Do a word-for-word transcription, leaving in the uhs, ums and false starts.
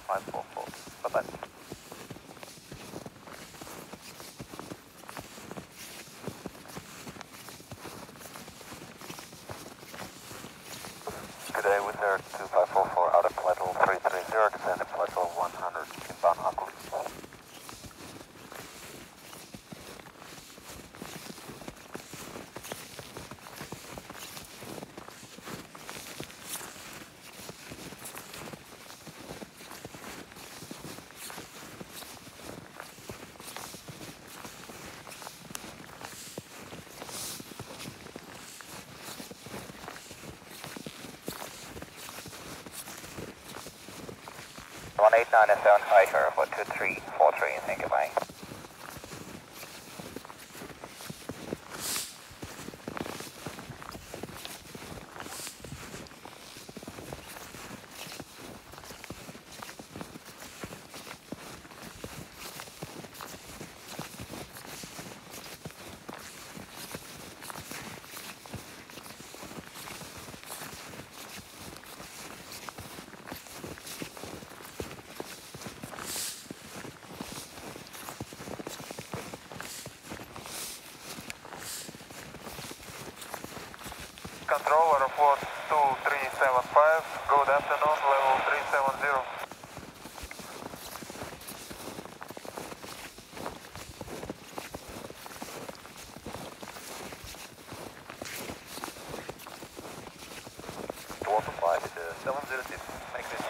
five four four. Bye-bye. Good day, winter two five four four out of flight level three three zero, descending flight level one hundred, inbound Ugly. one eight nine seven fighter for two three four three, thank you, bye. Control, airport two three seven five, good afternoon, level three seven zero. two one five, seven zero six, make this.